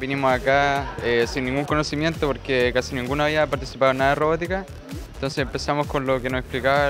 vinimos acá sin ningún conocimiento porque casi ninguno había participado en nada de robótica. Entonces empezamos con lo que nos explicaba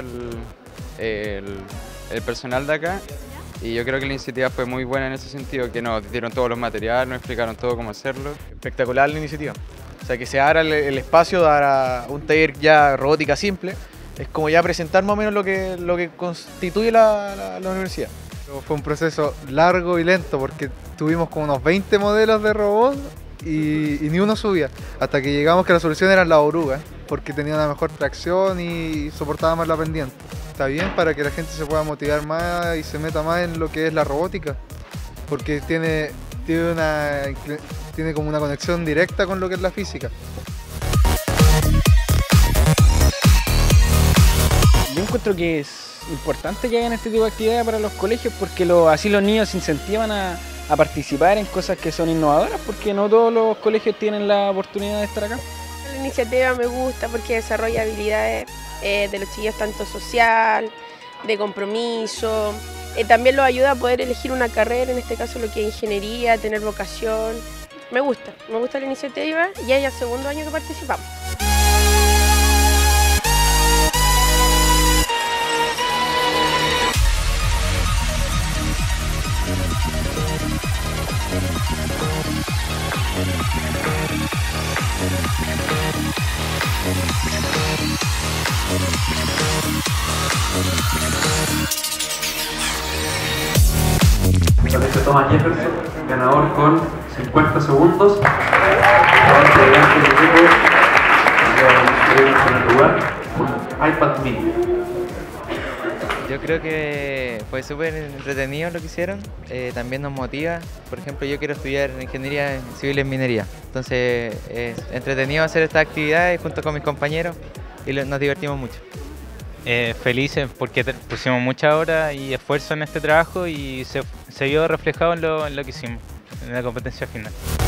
el personal de acá. Y yo creo que la iniciativa fue muy buena en ese sentido, que nos dieron todos los materiales, nos explicaron todo cómo hacerlo. Espectacular la iniciativa. O sea, que se abra el espacio para un taller ya robótica simple, es como ya presentar más o menos lo que constituye la universidad. Fue un proceso largo y lento porque tuvimos como unos 20 modelos de robot y ni uno subía. Hasta que llegamos que la solución era la oruga, porque tenía una mejor tracción y soportaba más la pendiente. Está bien para que la gente se pueda motivar más y se meta más en lo que es la robótica, porque tiene como una conexión directa con lo que es la física. Yo encuentro que es importante que hagan este tipo de actividades para los colegios porque así los niños se incentivan a participar en cosas que son innovadoras, porque no todos los colegios tienen la oportunidad de estar acá. La iniciativa me gusta porque desarrolla habilidades de los chiquillos tanto social, de compromiso. También los ayuda a poder elegir una carrera, en este caso lo que es ingeniería, tener vocación. Me gusta la iniciativa y ya es el segundo año que participamos. Aparece Thomas Jefferson, ganador con 50 segundos. Ahora integrante del equipo en el lugar, un iPad mini. Yo creo que fue súper entretenido lo que hicieron, también nos motiva. Por ejemplo, yo quiero estudiar ingeniería civil en minería, entonces es entretenido hacer estas actividades junto con mis compañeros y nos divertimos mucho. Felices porque pusimos mucha hora y esfuerzo en este trabajo y se vio reflejado en lo que hicimos, en la competencia final.